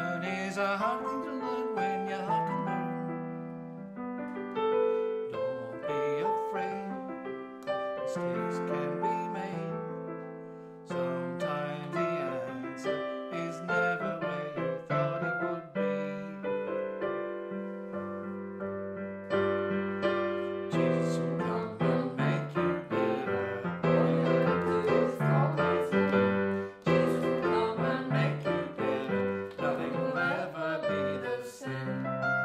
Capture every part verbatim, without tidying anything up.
journey's a hard thing to learn when your heart can burn. Don't be afraid, mistakes can be made. Sometimes the answer is never where you thought it would be. Jesus will come and make you better. All you have to do is call his name. Jesus will come and make you better. Nothing will ever be the same.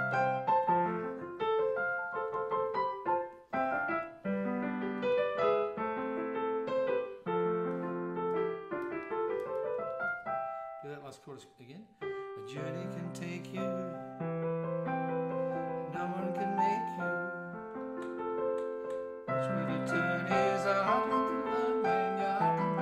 Do that last chorus again. A journey can take you, no one can make you. Which way to turn is a hard thing to learn when your heart can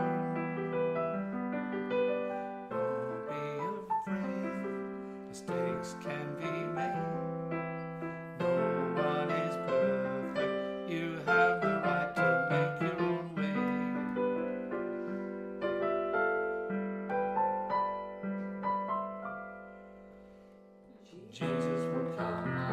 burn. Don't be afraid, mistakes can be made. No one is perfect, you have the right to make your own way. Jesus will come.